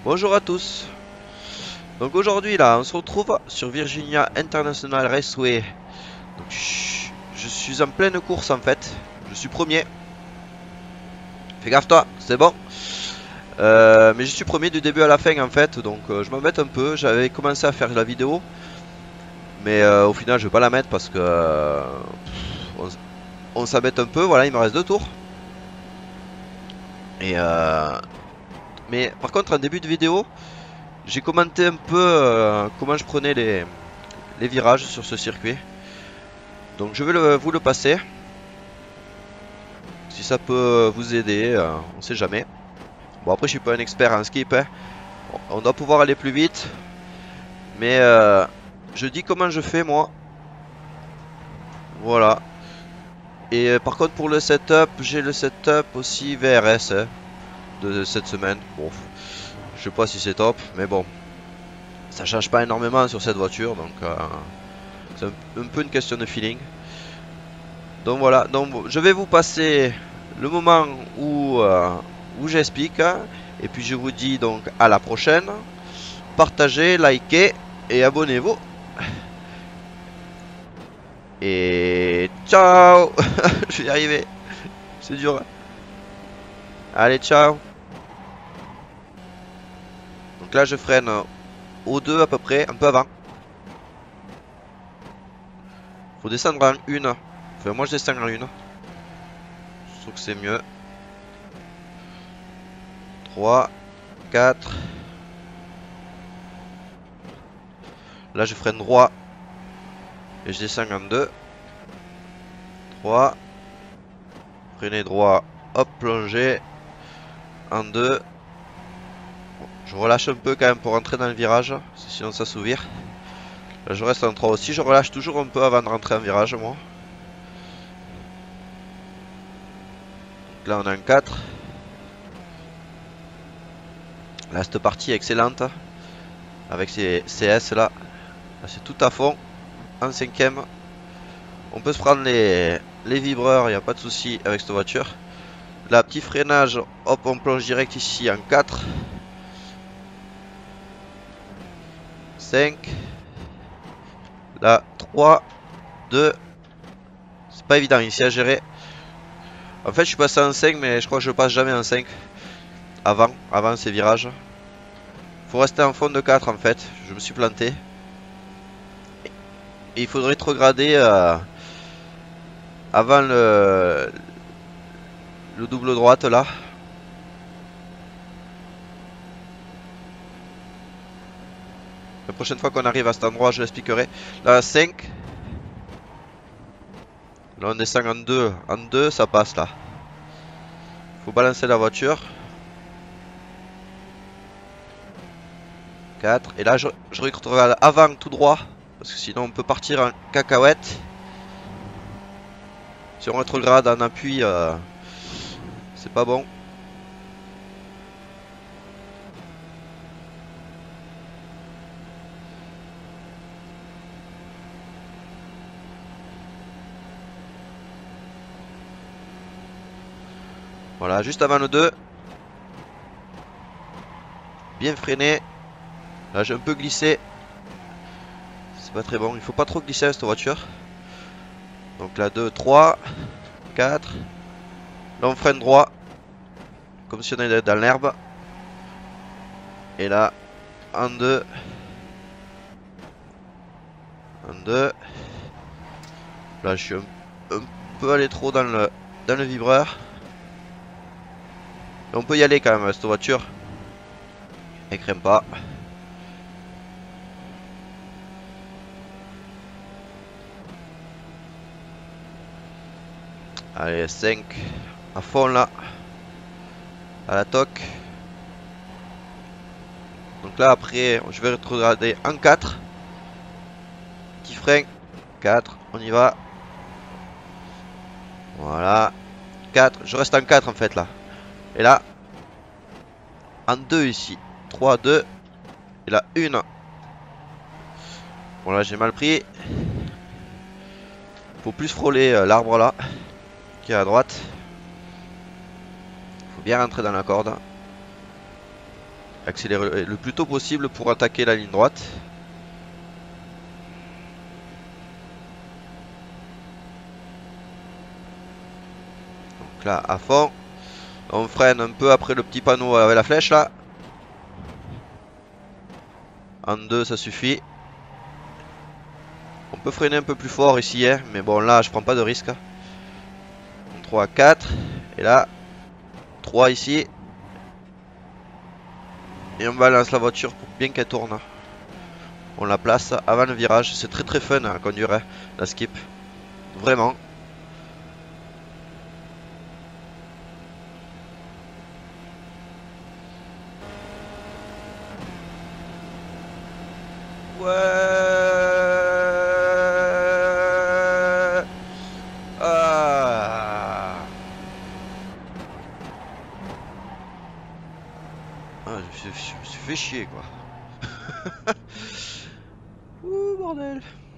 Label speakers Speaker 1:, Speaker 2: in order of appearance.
Speaker 1: Bonjour à tous. Donc aujourd'hui là, on se retrouve sur Virginia International Raceway. Donc, je suis en pleine course en fait. Je suis premier. Fais gaffe toi, c'est bon. Mais je suis premier du début à la fin en fait. Donc je m'embête un peu. J'avais commencé à faire la vidéo. Mais au final je vais pas la mettre parce que on s'embête un peu. Voilà, il me reste 2 tours. Et mais par contre en début de vidéo, j'ai commenté un peu comment je prenais les virages sur ce circuit. Donc je vais vous le passer. Si ça peut vous aider, on sait jamais. Bon après je suis pas un expert en skip, hein. On doit pouvoir aller plus vite. Mais je dis comment je fais moi. Voilà. Et par contre pour le setup, j'ai le setup aussi VRS hein, de cette semaine. Bon, je sais pas si c'est top, mais bon. Ça change pas énormément sur cette voiture, donc c'est un peu une question de feeling. Donc voilà, donc je vais vous passer le moment où j'explique. Et puis je vous dis donc à la prochaine. Partagez, likez et abonnez-vous. Et ciao. Je vais y arriver. C'est dur. Allez, ciao. Donc là je freine au 2 à peu près, un peu avant. Faut descendre en 1. Enfin moi je descends en 1. Je trouve que c'est mieux. 3, 4. Là je freine droit. Et je descends en 2. 3. Freiner droit. Hop, plonger. En 2. Je relâche un peu quand même pour rentrer dans le virage. Sinon ça s'ouvre. Là je reste en 3 aussi. Je relâche toujours un peu avant de rentrer en virage moi. Donc là on est en 4. Là cette partie est excellente. Avec ces CS là. Là c'est tout à fond. En 5ème. On peut se prendre les vibreurs. Il n'y a pas de souci avec cette voiture. Là petit freinage. Hop on plonge direct ici en 4. 5. Là 3. 2. C'est pas évident ici à gérer. En fait je suis passé en 5 mais je crois que je passe jamais en 5 avant ces virages. Faut rester en fond de 4 en fait. Je me suis planté. Et il faudrait rétrograder avant le double droite là. La prochaine fois qu'on arrive à cet endroit je l'expliquerai. Là 5. Là on descend en 2. En 2 ça passe là. Faut balancer la voiture. 4. Et là je regarde avant tout droit. Parce que sinon on peut partir en cacahuète. Si on rétrograde en appui, c'est pas bon. Voilà, juste avant le 2. Bien freiné. Là j'ai un peu glissé. C'est pas très bon. Il faut pas trop glisser avec cette voiture. Donc là 2, 3, 4. Là on freine droit. Comme si on était dans l'herbe. Et là, en 2. En 2. Là je suis un peu allé trop dans le vibreur. Et on peut y aller quand même avec cette voiture. Elle crème pas. Allez 5 à fond là. À la toque. Donc là après je vais rétrograder en 4. Petit frein. 4. On y va. Voilà. 4. Je reste en 4 en fait là. Et là. En 2 ici. 3, 2. Et là 1. Bon là j'ai mal pris. Faut plus frôler l'arbre là. Qui est à droite. Faut bien rentrer dans la corde. accélérer le plus tôt possible pour attaquer la ligne droite. Donc là, à fond. On freine un peu après le petit panneau avec la flèche là. En 2 ça suffit. On peut freiner un peu plus fort ici, hein, mais bon là je prends pas de risque. 3, 4. Et là, 3 ici. Et on balance la voiture pour bien qu'elle tourne. On la place avant le virage. C'est très très fun à conduire, hein, la skip. Vraiment. Ouais. Ah. Ah, je me suis fait chier quoi. Ouh, bordel.